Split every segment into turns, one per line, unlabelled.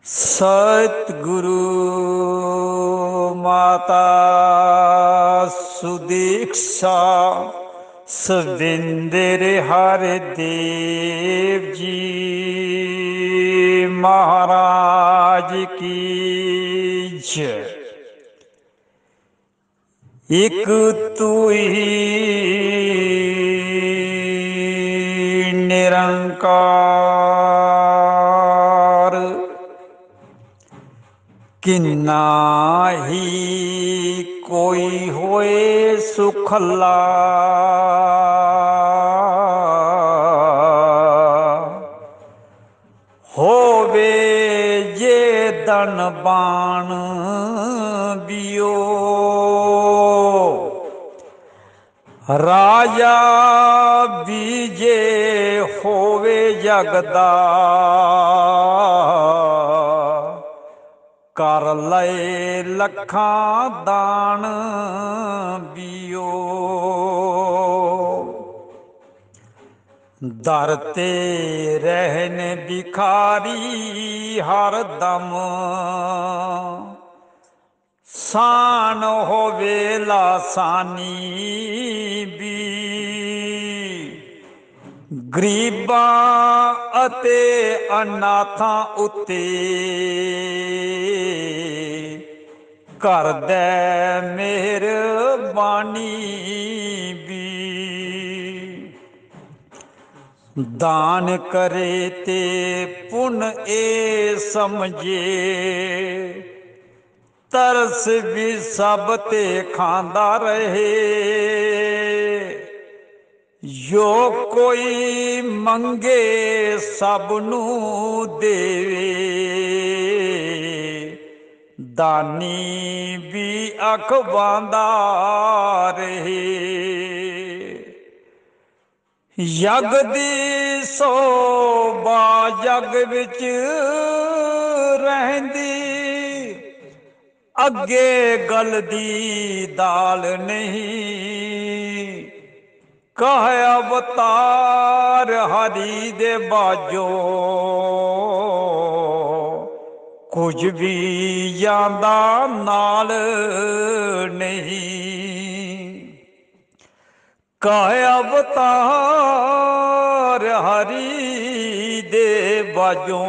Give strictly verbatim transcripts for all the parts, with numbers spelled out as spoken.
सतगुरु माता सुदीक्षा सविंदर हरि देव जी महाराज की जय। एक तू ही निरंकार किन्ना ही कोई होए सुखला। होवे जे दन बाण बियो राजा बीजे होवे जगदा। कर लए लखा दान बियो दरते रहन भिखारी हर दम। शान होवे लासानी भी गरीबां ਅਤੇ ਅਨਾਥਾਂ ਉੱਤੇ ਕਰਦੈ ਮਿਹਰਬਾਨੀ ਵੀ। ਦਾਨ ਕਰੇ ਤੇ ਪੁੰਨ ਇਹ ਸਮਝੇ ਤਰਸ ਵੀ ਸਭ ਤੇ ਖਾਂਦਾ ਰਹੇ। ਜੋ ਕੋਈ ਮੰਗੇ ਸਭ ਨੂੰ ਦੇਵੇ ਦਾਨੀ ਵੀ ਅਖਵਾਂਦਾ ਰਹੇ। ਯਗ ਦੀ ਸੋਭਾ ਜਗ ਵਿੱਚ ਰਹਿੰਦੀ ਅੱਗੇ ਗਲ ਦੀ ਦਾਲ ਨਹੀਂ। ਕਹ ਅਵਤਾਰ ਹਰੀ ਦੇ ਬਾਝੋ ਕੁਝ ਵੀ ਜਾਂਦਾ ਨਾਲ ਨਹੀਂ। ਕਹ ਅਵਤਾਰ ਹਰੀ ਦੇ ਬਾਝੋ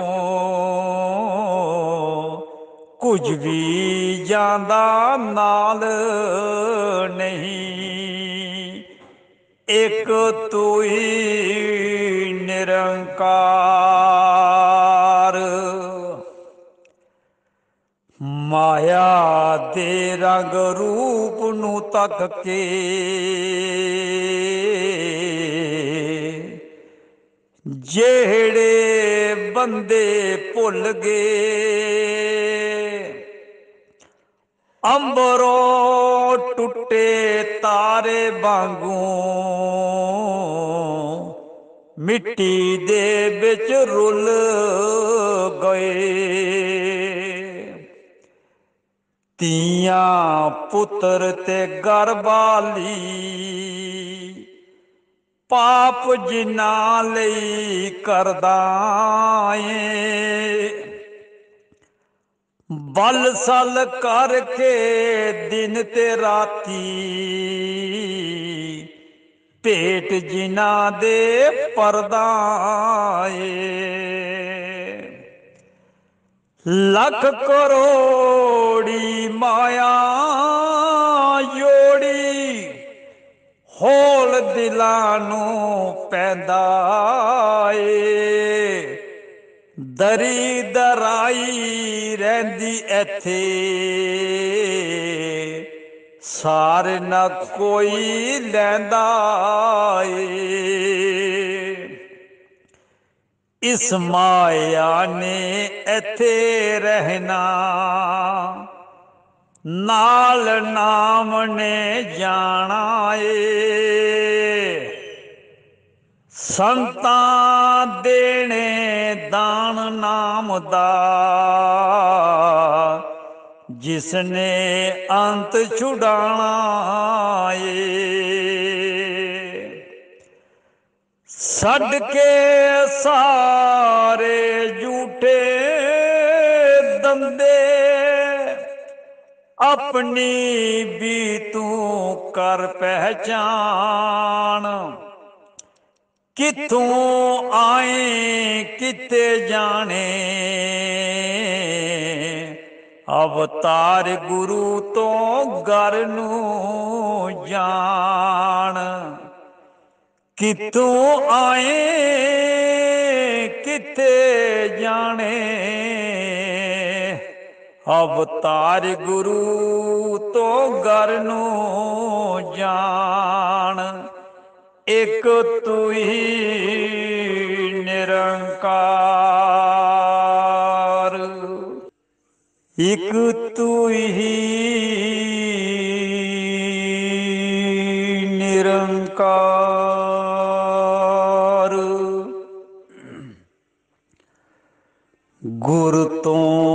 ਕੁਝ ਵੀ ਜਾਂਦਾ ਨਾਲ ਨਹੀਂ। एक तू ही निरंकार माया दे रंग रूप नू तक के जेड़े बंदे भुल गए अंबरों टुटे तारे वांगू मिट्टी दे विच रुल गए। तियां पुत्र ते घर वाली पाप जिन्ना लई करदा ऐ बल सल करके दिन ते राती भेट जिना दे परदाए। लख करोड़ी माया जोड़ी होल दिलानू पैंदा ए। दरी दराई रहंदी एथे सारे ना कोई लैंदा ए। इस माया ने एथे रहना नाल नाम ने जाना ए। संतां देने दान नाम दा जिसने अंत छुड़ाना ए। छड़ के सारे झूठे बंदे अपनी भी तू कर पहचान। किथों आए किते जाने अवतार गुरु तो घर नू जान। किथों आए किते जाने अवतार गुरु तो घर नू जान। एक तू ही निरंकार, एक तू ही निरंकार। गुर तो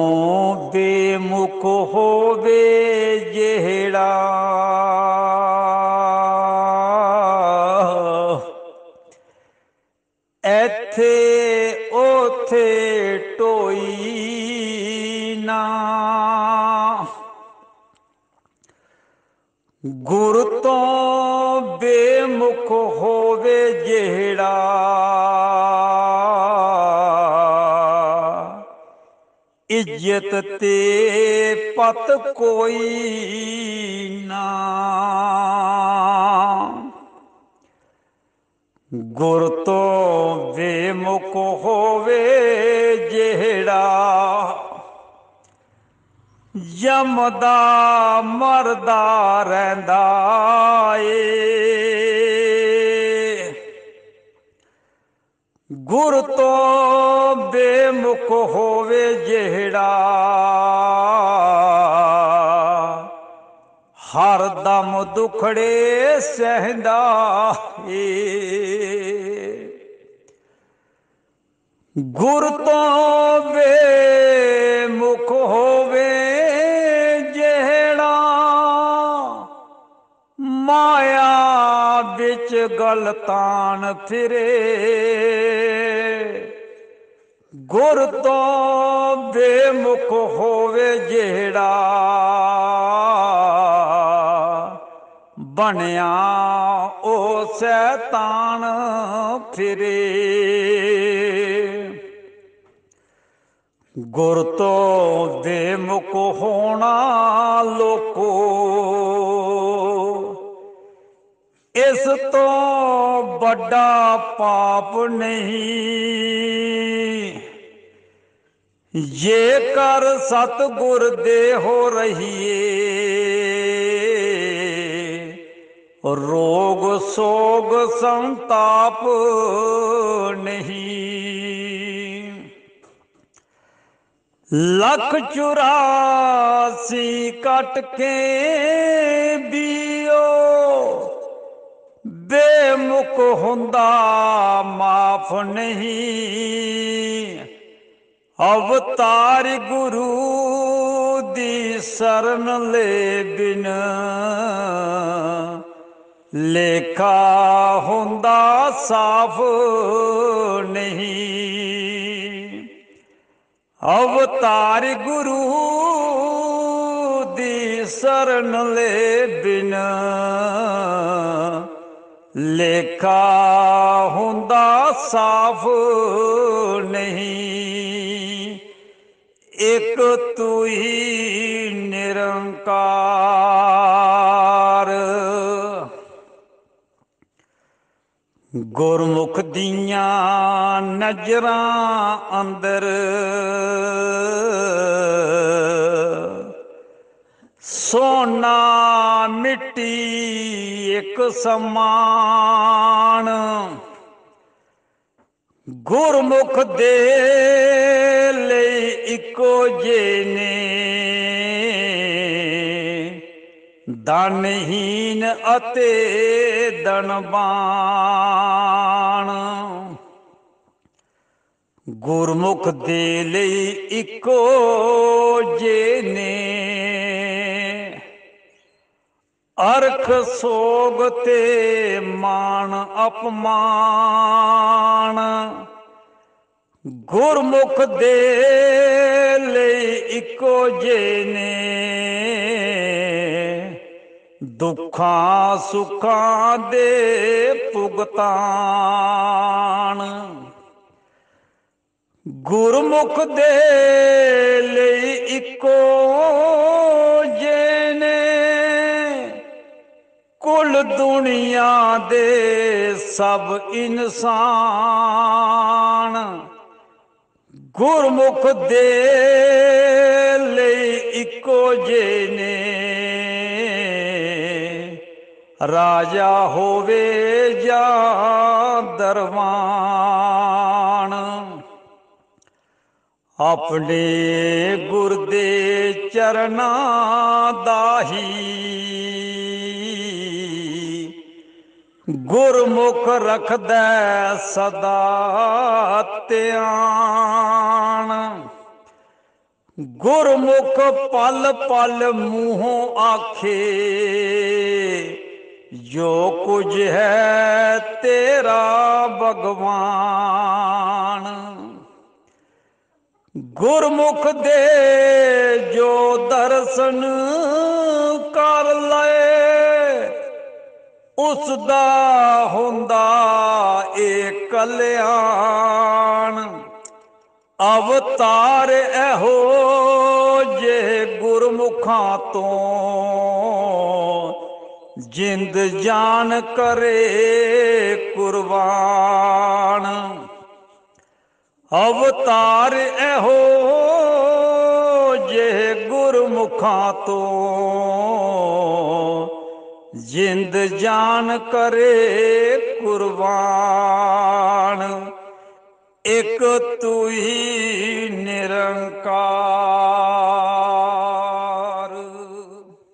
बेमुख होवे जेड़ा एथे ओथे टोई ना। गुर तो बेमुख होवे जेड़ा इज्जत ते पत कोई ना। गुर तो बेमुख होवे जेड़ा जमदा मरदा रहिंदा ए। गुर तो बेमुख होवे जेड़ा हर दम दुखड़े सहंदा ए। गुर तो बेमुख होवे जेड़ा माया बिच गलतान फिरे। गुर तो बेमुख होवे जेड़ा बनया ओ शैतान फिरे। गुर तो बेमुख होना लोको इस तो बड़ा पाप नहीं। ये कर सतगुर दे हो रहिए रोग सोग संताप नहीं। लख चुरासी कट के बीओ बेमुख हुंदा माफ नहीं। अवतार गुरु दी शरण ले बिन लेखा हुंदा साफ नहीं। अवतार गुरु दी शरण ले बिन लेखा हुंदा साफ नहीं। एक तू ही निरंकार। गुरमुख दियां नजरां अंदर सोना मिट्टी एक समान। गुरमुख दे ले इको जे ने धनहीन अते धनवान। गुरमुख दे ले इको जे ने अरख सोग ते मान अपमान। गुरमुख दे ले इको जे ने दुखां सुखां दे भुगतान गुरमुख दे लई इको जे ने कुल दुनिया दे सब इंसान गुरमुख दे लई इको जे ने राजा होवे जा दरबान अपने गुर दे चरना दाही गुरमुख रखदा सदा ध्यान गुरमुख पल पल मुँहों आखे जो कुछ है तेरा भगवान गुरमुख दे जो दर्शन कर ले उसदा हुंदा ए कल्याण अवतार एहो जे गुरमुखां तो जिंद जान करे कुर्बान अवतार एहो जे गुरमुखां तो जिंद जान करे कुर्बान एक तू ही निरंकार।